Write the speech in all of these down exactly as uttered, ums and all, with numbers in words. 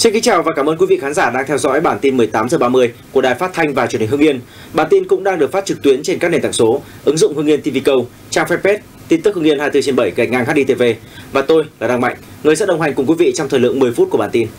Xin kính chào và cảm ơn quý vị khán giả đang theo dõi bản tin mười tám giờ ba mươi của Đài Phát thanh và Truyền hình Hưng Yên. Bản tin cũng đang được phát trực tuyến trên các nền tảng số, ứng dụng Hưng Yên ti vi Go, trang fanpage tin tức Hưng Yên hai mươi tư trên bảy gạch ngang hát đê tê vê và tôi là Đăng Mạnh, người sẽ đồng hành cùng quý vị trong thời lượng mười phút của bản tin.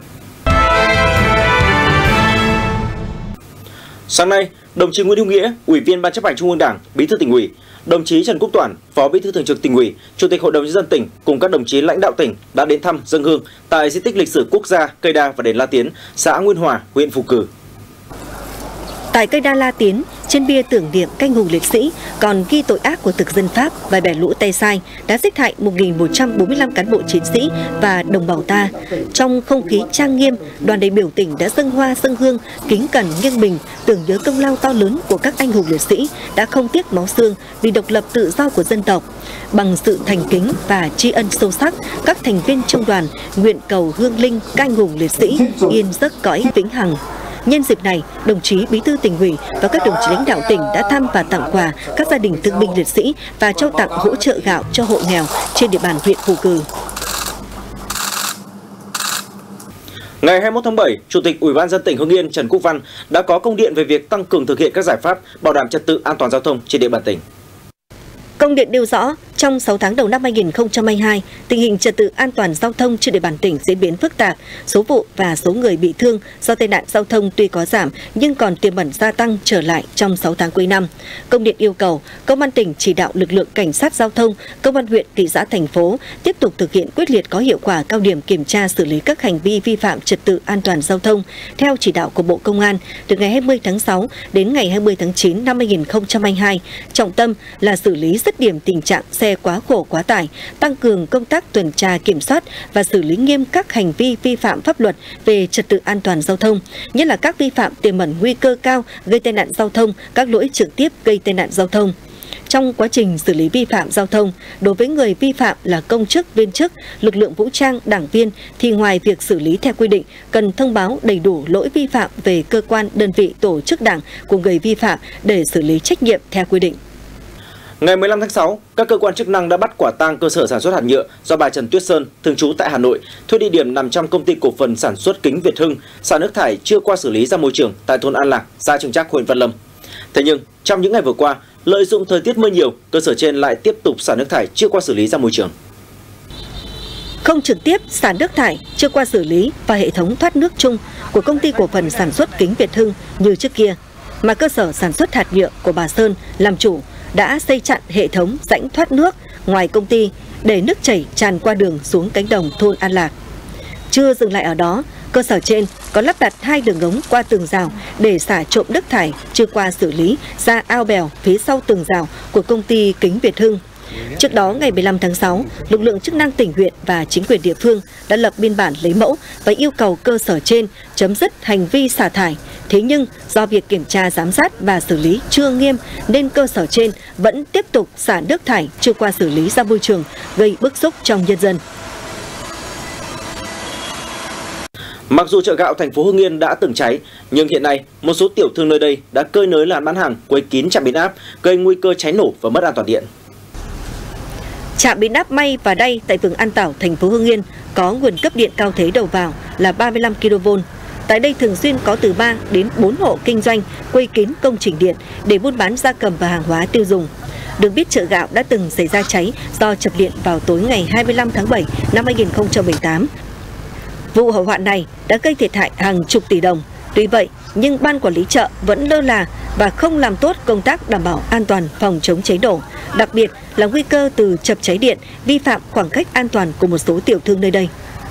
Sáng nay, đồng chí Nguyễn Hữu Nghĩa, Ủy viên Ban Chấp hành Trung ương Đảng, Bí thư Tỉnh ủy, đồng chí Trần Quốc Toản, Phó Bí thư Thường trực Tỉnh ủy, Chủ tịch Hội đồng Nhân dân tỉnh cùng các đồng chí lãnh đạo tỉnh đã đến thăm dâng hương tại di tích lịch sử quốc gia Cây Đa và đền La Tiến, xã Nguyên Hòa, huyện Phù Cử. Tại Cây Đa La Tiến, trên bia tưởng niệm canh hùng liệt sĩ còn ghi tội ác của thực dân Pháp và bè lũ Tây Sai đã giết hại một nghìn một trăm bốn mươi lăm cán bộ chiến sĩ và đồng bào ta. Trong không khí trang nghiêm, đoàn đại biểu tỉnh đã dâng hoa dâng hương, kính cẩn nghiêng mình tưởng nhớ công lao to lớn của các anh hùng liệt sĩ đã không tiếc máu xương vì độc lập tự do của dân tộc. Bằng sự thành kính và tri ân sâu sắc, các thành viên trong đoàn nguyện cầu hương linh các anh hùng liệt sĩ yên giấc cõi vĩnh hằng. Nhân dịp này, đồng chí Bí thư Tỉnh ủy và các đồng chí lãnh đạo tỉnh đã thăm và tặng quà các gia đình thương binh liệt sĩ và trao tặng hỗ trợ gạo cho hộ nghèo trên địa bàn huyện Phù Cử. Ngày hai mươi mốt tháng bảy, Chủ tịch Ủy ban nhân dân tỉnh Hưng Yên Trần Quốc Văn đã có công điện về việc tăng cường thực hiện các giải pháp bảo đảm trật tự an toàn giao thông trên địa bàn tỉnh. Công điện nêu rõ, trong sáu tháng đầu năm hai nghìn không trăm hai mươi hai, tình hình trật tự an toàn giao thông trên địa bàn tỉnh diễn biến phức tạp, số vụ và số người bị thương do tai nạn giao thông tuy có giảm nhưng còn tiềm ẩn gia tăng trở lại trong sáu tháng cuối năm. Công điện yêu cầu Công an tỉnh chỉ đạo lực lượng cảnh sát giao thông, Công an huyện, thị xã, thành phố tiếp tục thực hiện quyết liệt có hiệu quả cao điểm kiểm tra xử lý các hành vi vi phạm trật tự an toàn giao thông theo chỉ đạo của Bộ Công an từ ngày hai mươi tháng sáu đến ngày hai mươi tháng chín năm hai nghìn không trăm hai mươi hai. Trọng tâm là xử lý dứt điểm tình trạng xe quá khổ quá tải, tăng cường công tác tuần tra kiểm soát và xử lý nghiêm các hành vi vi phạm pháp luật về trật tự an toàn giao thông, nhất là các vi phạm tiềm ẩn nguy cơ cao gây tai nạn giao thông, các lỗi trực tiếp gây tai nạn giao thông. Trong quá trình xử lý vi phạm giao thông, đối với người vi phạm là công chức, viên chức, lực lượng vũ trang, đảng viên thì ngoài việc xử lý theo quy định, cần thông báo đầy đủ lỗi vi phạm về cơ quan, đơn vị, tổ chức đảng của người vi phạm để xử lý trách nhiệm theo quy định. Ngày mười lăm tháng sáu, các cơ quan chức năng đã bắt quả tang cơ sở sản xuất hạt nhựa do bà Trần Tuyết Sơn, thường trú tại Hà Nội, thuê địa điểm nằm trong công ty cổ phần sản xuất kính Việt Hưng, xả nước thải chưa qua xử lý ra môi trường tại thôn An Lạc, xã Trường Trác, huyện Văn Lâm. Thế nhưng, trong những ngày vừa qua, lợi dụng thời tiết mưa nhiều, cơ sở trên lại tiếp tục xả nước thải chưa qua xử lý ra môi trường. Không trực tiếp xả nước thải chưa qua xử lý vào hệ thống thoát nước chung của công ty cổ phần sản xuất kính Việt Hưng như trước kia, mà cơ sở sản xuất hạt nhựa của bà Sơn làm chủ đã xây chặn hệ thống rãnh thoát nước ngoài công ty để nước chảy tràn qua đường xuống cánh đồng thôn An Lạc. Chưa dừng lại ở đó, cơ sở trên có lắp đặt hai đường ống qua tường rào để xả trộm nước thải chưa qua xử lý ra ao bèo phía sau tường rào của công ty kính Việt Hưng. Trước đó, ngày mười lăm tháng sáu, lực lượng chức năng tỉnh, huyện và chính quyền địa phương đã lập biên bản lấy mẫu và yêu cầu cơ sở trên chấm dứt hành vi xả thải. Thế nhưng, do việc kiểm tra, giám sát và xử lý chưa nghiêm nên cơ sở trên vẫn tiếp tục xả nước thải chưa qua xử lý ra môi trường, gây bức xúc trong nhân dân. Mặc dù chợ gạo thành phố Hưng Yên đã từng cháy, nhưng hiện nay một số tiểu thương nơi đây đã cơi nới làn bán hàng quây kín trạm biến áp, gây nguy cơ cháy nổ và mất an toàn điện. Trạm biến áp May và Đay tại phường An Tảo, thành phố Hưng Yên có nguồn cấp điện cao thế đầu vào là ba mươi lăm ki lô vôn. Tại đây thường xuyên có từ ba đến bốn hộ kinh doanh quây kín công trình điện để buôn bán gia cầm và hàng hóa tiêu dùng. Được biết, chợ gạo đã từng xảy ra cháy do chập điện vào tối ngày hai mươi lăm tháng bảy năm hai nghìn không trăm mười tám. Vụ hỏa hoạn này đã gây thiệt hại hàng chục tỷ đồng. Tuy vậy, nhưng ban quản lý chợ vẫn lơ là và không làm tốt công tác đảm bảo an toàn phòng chống cháy nổ, đặc biệt là nguy cơ từ chập cháy điện, vi phạm khoảng cách an toàn của một số tiểu thương nơi đây.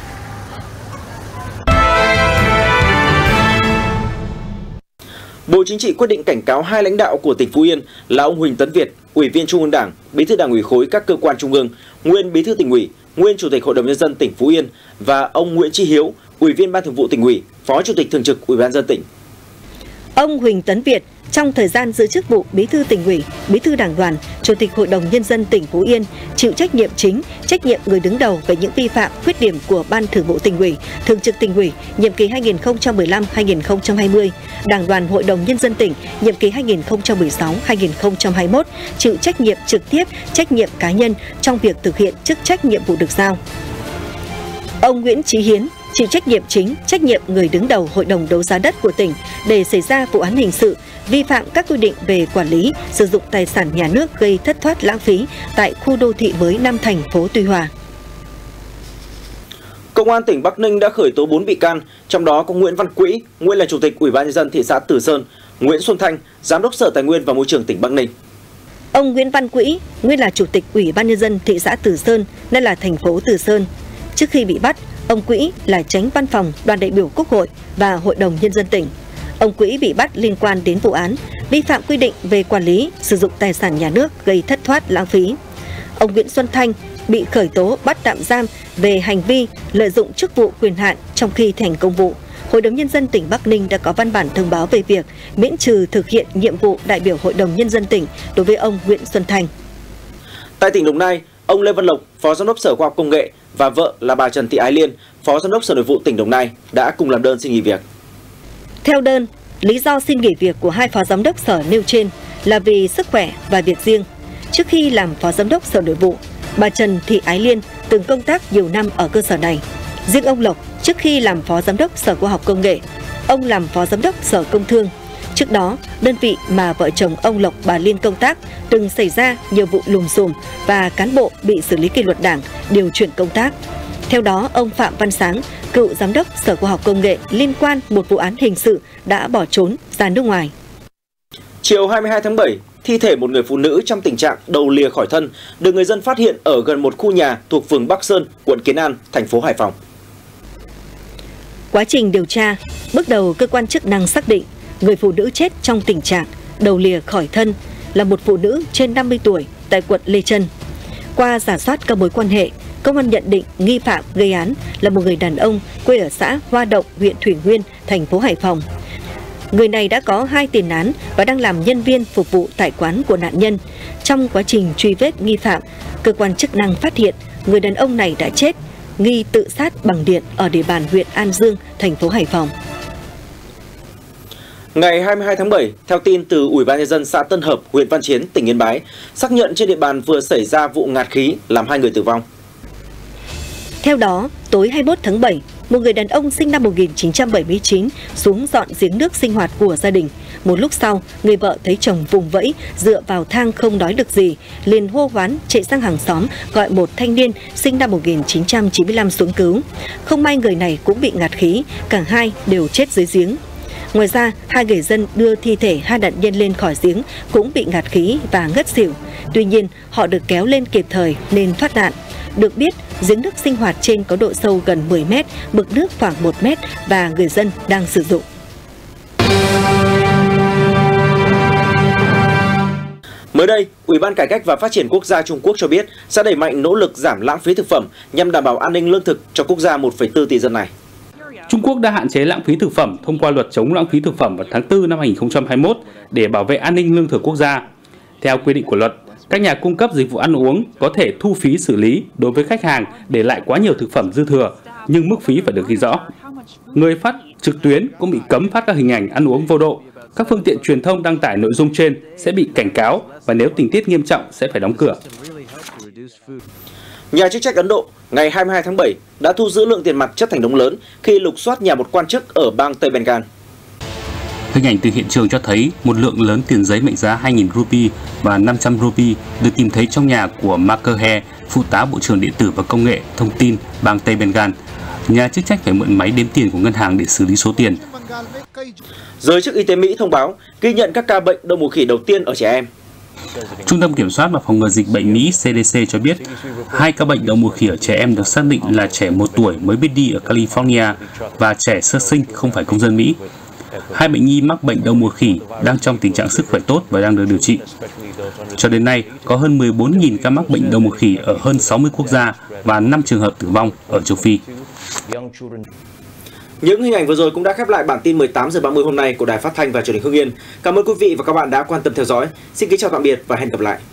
Bộ Chính trị quyết định cảnh cáo hai lãnh đạo của tỉnh Phú Yên là ông Huỳnh Tấn Việt, Ủy viên Trung ương Đảng, Bí thư Đảng ủy khối các cơ quan trung ương, nguyên Bí thư Tỉnh ủy, nguyên Chủ tịch Hội đồng Nhân dân tỉnh Phú Yên và ông Nguyễn Chí Hiếu, Ủy viên Ban Thường vụ Tỉnh ủy, Phó Chủ tịch Thường trực Ủy ban nhân dân tỉnh. Ông Huỳnh Tấn Việt trong thời gian giữ chức vụ Bí thư Tỉnh ủy, Bí thư Đảng đoàn, Chủ tịch Hội đồng Nhân dân tỉnh Phú Yên chịu trách nhiệm chính, trách nhiệm người đứng đầu về những vi phạm, khuyết điểm của Ban Thường vụ Tỉnh ủy, Thường trực Tỉnh ủy nhiệm kỳ hai nghìn không trăm mười lăm đến hai nghìn không trăm hai mươi, Đảng đoàn Hội đồng Nhân dân tỉnh nhiệm kỳ hai nghìn không trăm mười sáu đến hai nghìn không trăm hai mươi mốt chịu trách nhiệm trực tiếp, trách nhiệm cá nhân trong việc thực hiện chức trách nhiệm vụ được giao. Ông Nguyễn Chí Hiến, chịu trách nhiệm chính, trách nhiệm người đứng đầu Hội đồng đấu giá đất của tỉnh để xảy ra vụ án hình sự, vi phạm các quy định về quản lý, sử dụng tài sản nhà nước gây thất thoát lãng phí tại khu đô thị mới Nam thành phố Tuy Hòa. Công an tỉnh Bắc Ninh đã khởi tố bốn bị can, trong đó có Nguyễn Văn Quỹ, nguyên là Chủ tịch Ủy ban nhân dân thị xã Từ Sơn, Nguyễn Xuân Thanh, Giám đốc Sở Tài nguyên và Môi trường tỉnh Bắc Ninh. Ông Nguyễn Văn Quỹ, nguyên là Chủ tịch Ủy ban nhân dân thị xã Từ Sơn, nay là thành phố Từ Sơn. Trước khi bị bắt, ông Quỹ là Chánh Văn phòng Đoàn đại biểu Quốc hội và Hội đồng Nhân dân tỉnh. Ông Quỹ bị bắt liên quan đến vụ án vi phạm quy định về quản lý, sử dụng tài sản nhà nước gây thất thoát lãng phí. Ông Nguyễn Xuân Thanh bị khởi tố bắt tạm giam về hành vi lợi dụng chức vụ quyền hạn trong khi thi hành công vụ. Hội đồng Nhân dân tỉnh Bắc Ninh đã có văn bản thông báo về việc miễn trừ thực hiện nhiệm vụ đại biểu Hội đồng Nhân dân tỉnh đối với ông Nguyễn Xuân Thanh. Tại tỉnh Đồng Nai, ông Lê Văn Lộc, Phó Giám đốc Sở Khoa học Công nghệ và vợ là bà Trần Thị Ái Liên, Phó Giám đốc Sở Nội vụ tỉnh Đồng Nai đã cùng làm đơn xin nghỉ việc. Theo đơn, lý do xin nghỉ việc của hai phó giám đốc sở nêu trên là vì sức khỏe và việc riêng. Trước khi làm Phó Giám đốc Sở Nội vụ, bà Trần Thị Ái Liên từng công tác nhiều năm ở cơ sở này. Riêng ông Lộc, trước khi làm Phó Giám đốc Sở Khoa học Công nghệ, ông làm Phó Giám đốc Sở Công Thương. Trước đó, đơn vị mà vợ chồng ông Lộc bà Liên công tác từng xảy ra nhiều vụ lùm xùm và cán bộ bị xử lý kỷ luật đảng, điều chuyển công tác. Theo đó, ông Phạm Văn Sáng, cựu Giám đốc Sở Khoa học Công nghệ liên quan một vụ án hình sự đã bỏ trốn ra nước ngoài. Chiều hai mươi hai tháng bảy, thi thể một người phụ nữ trong tình trạng đầu lìa khỏi thân được người dân phát hiện ở gần một khu nhà thuộc phường Bắc Sơn, quận Kiến An, thành phố Hải Phòng. Quá trình điều tra, bước đầu cơ quan chức năng xác định người phụ nữ chết trong tình trạng đầu lìa khỏi thân là một phụ nữ trên năm mươi tuổi tại quận Lê Chân. Qua rà soát các mối quan hệ, công an nhận định nghi phạm gây án là một người đàn ông quê ở xã Hoa Động, huyện Thủy Nguyên, thành phố Hải Phòng. Người này đã có hai tiền án và đang làm nhân viên phục vụ tại quán của nạn nhân. Trong quá trình truy vết nghi phạm, cơ quan chức năng phát hiện người đàn ông này đã chết, nghi tự sát bằng điện ở địa bàn huyện An Dương, thành phố Hải Phòng. Ngày hai mươi hai tháng bảy, theo tin từ Ủy ban nhân dân xã Tân Hợp, huyện Văn Chiến, tỉnh Yên Bái, xác nhận trên địa bàn vừa xảy ra vụ ngạt khí làm hai người tử vong. Theo đó, tối hai mươi mốt tháng bảy, một người đàn ông sinh năm một nghìn chín trăm bảy mươi chín xuống dọn giếng nước sinh hoạt của gia đình. Một lúc sau, người vợ thấy chồng vùng vẫy, dựa vào thang không nói được gì, liền hô hoán chạy sang hàng xóm gọi một thanh niên sinh năm một nghìn chín trăm chín mươi lăm xuống cứu. Không may người này cũng bị ngạt khí, cả hai đều chết dưới giếng. Ngoài ra, hai người dân đưa thi thể hai nạn nhân lên khỏi giếng cũng bị ngạt khí và ngất xỉu. Tuy nhiên, họ được kéo lên kịp thời nên thoát nạn. Được biết, giếng nước sinh hoạt trên có độ sâu gần mười mét, mực nước khoảng một mét và người dân đang sử dụng. Mới đây, Ủy ban Cải cách và Phát triển Quốc gia Trung Quốc cho biết sẽ đẩy mạnh nỗ lực giảm lãng phí thực phẩm nhằm đảm bảo an ninh lương thực cho quốc gia một phẩy bốn tỷ dân này. Trung Quốc đã hạn chế lãng phí thực phẩm thông qua luật chống lãng phí thực phẩm vào tháng tư năm hai nghìn không trăm hai mươi mốt để bảo vệ an ninh lương thực quốc gia. Theo quy định của luật, các nhà cung cấp dịch vụ ăn uống có thể thu phí xử lý đối với khách hàng để lại quá nhiều thực phẩm dư thừa, nhưng mức phí phải được ghi rõ. Người phát trực tuyến cũng bị cấm phát các hình ảnh ăn uống vô độ. Các phương tiện truyền thông đăng tải nội dung trên sẽ bị cảnh cáo và nếu tình tiết nghiêm trọng sẽ phải đóng cửa. Nhà chức trách Ấn Độ ngày hai mươi hai tháng bảy đã thu giữ lượng tiền mặt chất thành đống lớn khi lục soát nhà một quan chức ở bang Tây Bengal. Hình ảnh từ hiện trường cho thấy một lượng lớn tiền giấy mệnh giá hai nghìn rupee và năm trăm rupee được tìm thấy trong nhà của Makeher, phụ tá Bộ trưởng Điện tử và Công nghệ Thông tin bang Tây Bengal. Nhà chức trách phải mượn máy đếm tiền của ngân hàng để xử lý số tiền. Giới chức y tế Mỹ thông báo ghi nhận các ca bệnh đậu mùa khỉ đầu tiên ở trẻ em. Trung tâm Kiểm soát và Phòng ngừa Dịch bệnh Mỹ C D C cho biết hai ca bệnh đậu mùa khỉ ở trẻ em được xác định là trẻ một tuổi mới biết đi ở California và trẻ sơ sinh không phải công dân Mỹ. Hai bệnh nhi mắc bệnh đậu mùa khỉ đang trong tình trạng sức khỏe tốt và đang được điều trị. Cho đến nay, có hơn mười bốn nghìn ca mắc bệnh đậu mùa khỉ ở hơn sáu mươi quốc gia và năm trường hợp tử vong ở châu Phi. Những hình ảnh vừa rồi cũng đã khép lại bản tin mười tám giờ ba mươi hôm nay của Đài Phát thanh và Truyền hình Hưng Yên. Cảm ơn quý vị và các bạn đã quan tâm theo dõi. Xin kính chào tạm biệt và hẹn gặp lại.